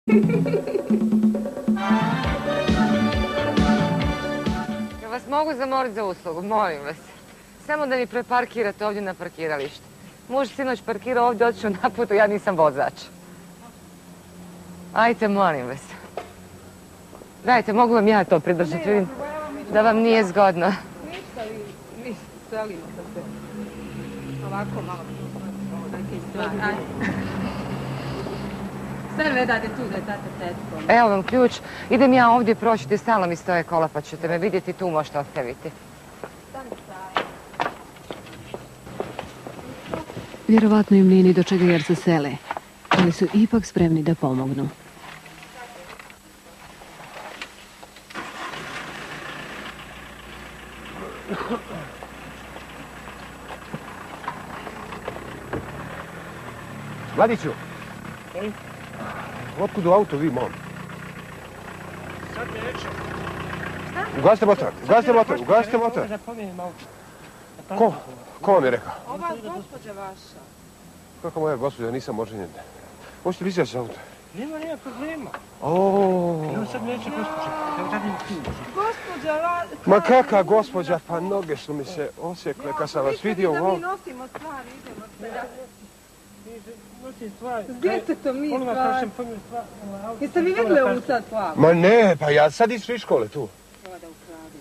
Ja vas mogu zamoliti za uslugu, molim vas. Samo da mi preparkirate ovdje na parkiralištu. Muž sinoć parkirao ovdje, otišao na putu, ja nisam vozač. Ajte, molim vas. Dajte, mogu vam ja to pridržati, vidim da vam nije zgodno. Ništa, mi selimo da se ovako malo neke stvari. Ajde. Sve vedate tu da je tata tetko. Evo vam ključ. Idem ja ovdje proći, stalno mi stoje kola, pa ćete me vidjeti, tu možete ostaviti. Vjerovatno im nije ni do čega jer se sele, ali su ipak spremni da pomognu. Vladiću! Otkud u auto vi, mom? Sad neće. Ugasite motor, ugasite motor, ugasite motor. Da pomijenim auto. Ko vam je rekao? Ova gospođa vaša. Kako moja gospođa, nisam oženjen. Možete li izaći s auta? Nema problema. Oooo. Evo sad neće gospođa. Evo radim ključ. Gospođa... Ma kakva gospođa, pa noge su mi se osjekle kad sam vas vidio u Mi auto. nosimo stvari, idemo se. Nosim stvari. Gdje ste to mi Molim vas, stvari? prošem pojmem stvari. Jeste vi vidjeli ovu sad plavu? Ma ne, pa ja sad iz škole tu. Treba da ukradi.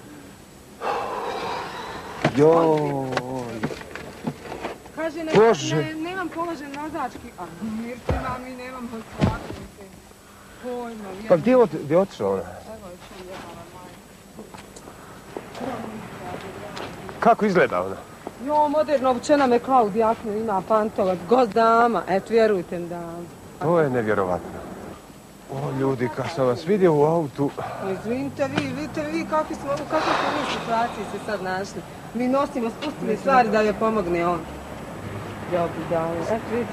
Joj. Kaže, Bože. nemam položen vozački. A Mircina, mi nemamo stvari. Pojma, Pa gdje je otišla ona? Evo je čujem jebala majka. Kako izgleda ona? Jo, moderno obučena me Klaudijatnu ima pantova, dama, eto vjerujte mi dama. To je nevjerovatno. O ljudi, kad sam vas vidio u autu... Izvinite vi, vidite vi kakvi smo mi situaciji se sad našli. Mi nosimo spustili stvari da joj pomogne on. Jobi dama, eto vidite.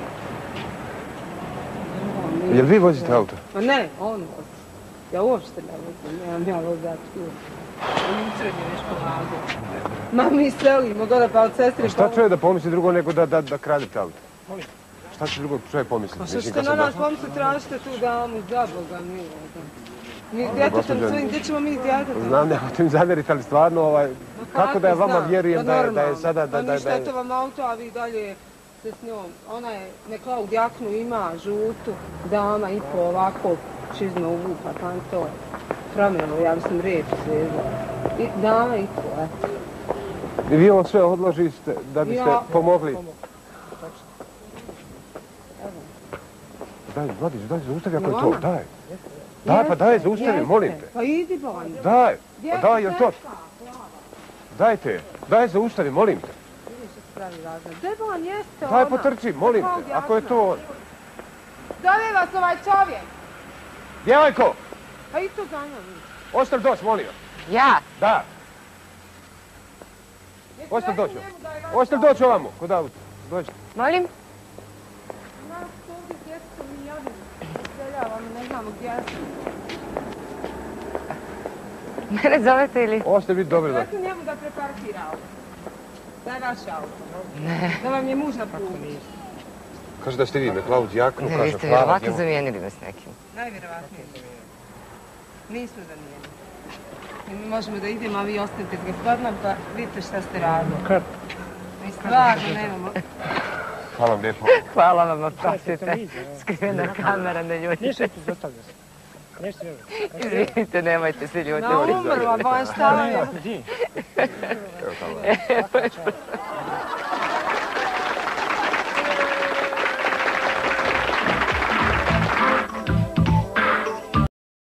Jel vi vozite auto? Pa ne, on vozi. Ja uopšte ne vozim, nemam ja vozačku. Juče mi je nešto lago. Ma mi selimo gore pa od sestri... Šta čovjek da pomisli drugo nego da kradete auto? Molim. Šta će drugo čovjek pomisliti? Pa što ćete na nas pomisli, tražite tu damu, za Boga miloga. Mi s djetetom svojim, gdje ćemo mi s djetetom? Znam, nemojte mi zamjeriti, ali stvarno, kako da ja vama vjerujem da je sada... Pa ništa, eto vam auto, a vi dalje se s njom. Ona je, Neklaud jaknu ima, žutu, dama i po ovako, čizme uvuka, panto, prameno, ja mislim riječ svezala. I dama i po, eto. I vi ovo sve odložiste da biste pomogli? Daj, Vladić, daj, zaustavi ako je to, daj. Daj, pa daj, zaustavi, molim te. Pa idi bolje. Daj, pa daj, jel to? Dajte, daj, zaustavi, molim te. Deban jeste ona. Daj, potrči, molim te, ako je to on. Zove vas ovaj čovjek. Djevojko, Pa i to za njom. ostav doći, molim. Ja? Da. Ostav doći. Ostav doći ovamo, kod auta. Dođi. Molim? Nas ovdje djeca mi jadimo. Useljavamo, ne znamo gdje smo. Mene zovete ili? Ostav biti dobro da. Rekli njemu da preparkira auto. Da je vaš auto. Ne. Da vam je muž na putu. Kaže da ste vi Neklaud jaknu, Ne, vi kaže ste hvala vjerovatno njemu. zamijenili me s nekim. Najvjerovatnije. Nismo zamijenili. Mi možemo da idemo, a vi ostanete s gospodinom, pa vidite šta ste radili. Kad? Mi stvarno nemamo. Hvala vam lijepo. Hvala vam, oprostite. Skrivena kamera, ne ljutite. Ništa ti dostavlja se. Nešto vjerujem. Izvinite, nemojte se ljutiti. Na umrla, ba šta je? Di? Evo tamo.